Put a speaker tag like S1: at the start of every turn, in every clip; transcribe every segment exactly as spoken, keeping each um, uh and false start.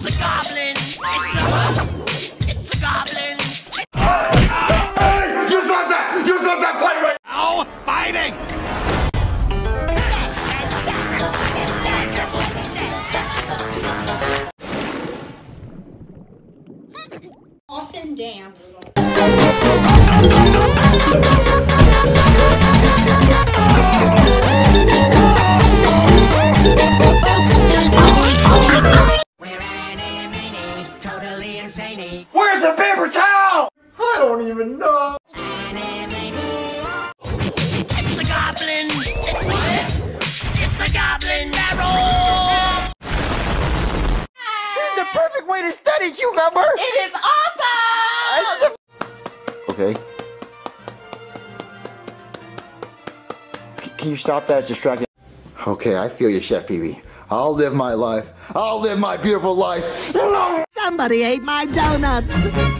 S1: a goblin. It's a, it's a goblin.
S2: Hey, you stop that! You stop that fight right now!
S1: Fighting!
S3: Often dance.
S2: Where's the paper towel? I don't even know.
S1: It's a goblin. It's a, it's a goblin barrel.
S2: This is the perfect way to study, cucumber.
S1: It is awesome.
S2: Okay. C can you stop that? It's distracting. Okay, I feel you, Chef P B. I'll live my life. I'll live my beautiful life.
S4: Somebody ate my donuts.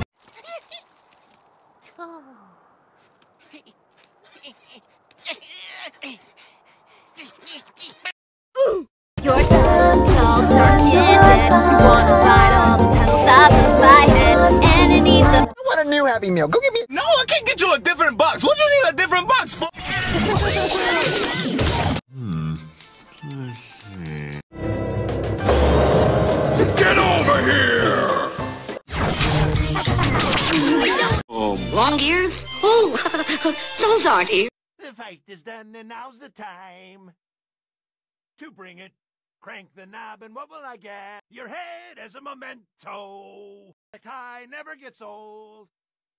S5: You're tall, tall, dark and dead. You wanna bite all the petals off of my head. And I need the.
S2: I want a new Happy Meal. Go get me.
S1: No, I can't get you a different box. What do you need a different box for?
S2: Get over here!
S6: Um, long ears? Oh, those aren't ears.
S1: The fight is done, and now's the time to bring it. Crank the knob, and what will I get? Your head as a memento. The tie never gets old.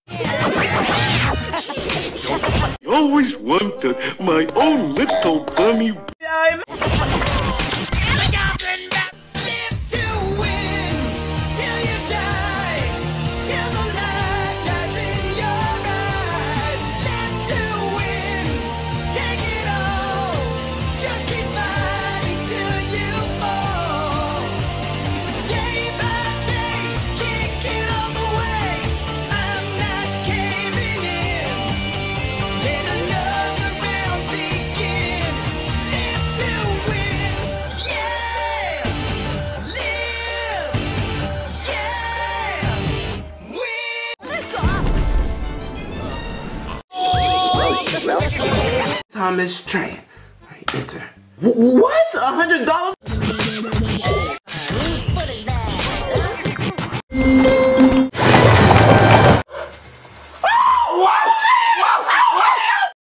S7: I always wanted my own little bunny.
S1: I'm a goblin that lives to win till you die, till the light dies in your eyes. Live to win, take it all, just keep fighting till you fall. Day by day, kicking all the way, I'm not caving in. Let another round begin. Live to win, yeah. Live, yeah. Win.
S8: Thomas Train. Enter. W what? A hundred dollars?